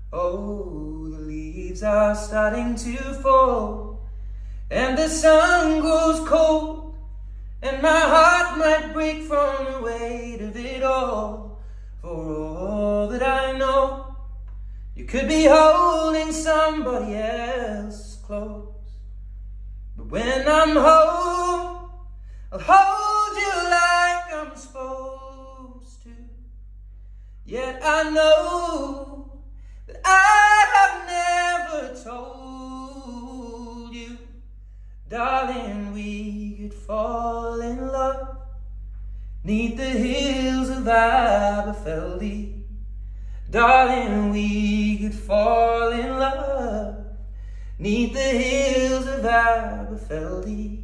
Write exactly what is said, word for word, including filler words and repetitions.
Oh, the leaves are starting to fall, and the sun grows cold, and my heart might break from the weight of it all. For all that I know, you could be holding somebody else close. But when I'm home, I'll hold you like I'm supposed to. Yet I know that I have never told you, darling, we could fall in love 'neath the hills of Aberfeldy. Darling, we could fall in love 'neath the hills of Aberfeldy.